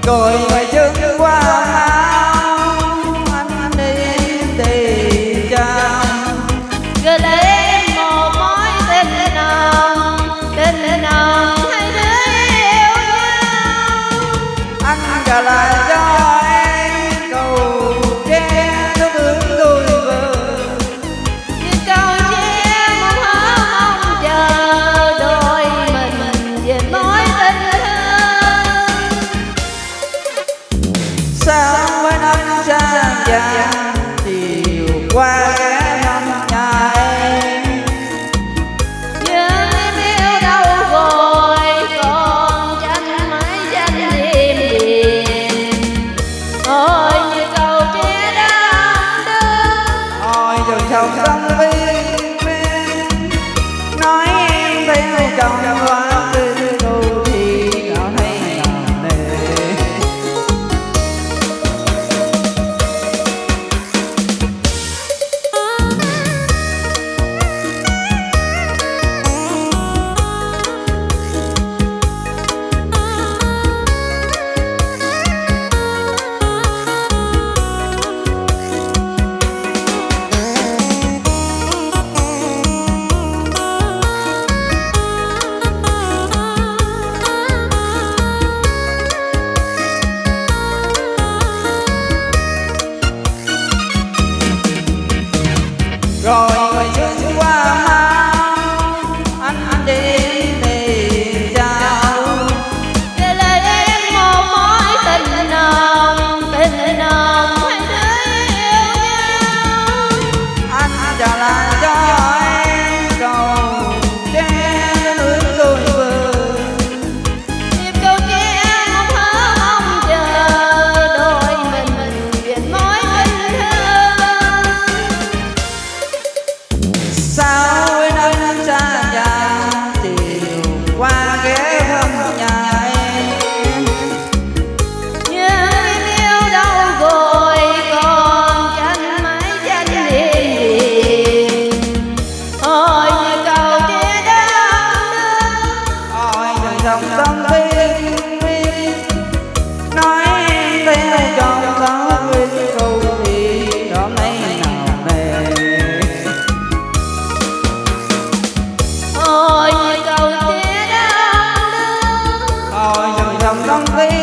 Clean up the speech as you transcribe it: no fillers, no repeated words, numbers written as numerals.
rồi ngoài chân qua anh đi tìm chồng gửi lại em một mối tình nồng hai đứa yêu nhau. anh trả lại cho em cầu tre nó bước đôi bờ như câu tre mong mong chờ đôi mình về mối tình thương. sao với anh xa nhà chiều qua ghé thăm nhà em Nhưng em yêu đâu rồi còn tranh mãi tranh đêm đêm. Ôi như câu tre đắng đưa ôi dòng sông sông viên nói em theo chồng quá tư đôi thì nó thấy nặng nề. Rồi người xưa qua anh đi tìm chào gửi lại em một mối tình nồng hai đứa yêu nhau. anh trả lại cho em cầu tre nước đôi bờ Nhịp câu tre mong mong chờ đôi mình về mối tình thương. sao với anh xa nhà chiều qua ghé thăm nhà em Nhưng em yêu đâu rồi còn tranh mãi tranh đêm đêm. Ôi như câu tre đắng đưa ôi dòng sông sông viên nói em theo chồng có quên câu thì đó mấy nào nề. Ôi như câu tre đắng đưa Ôi dòng sông sông viên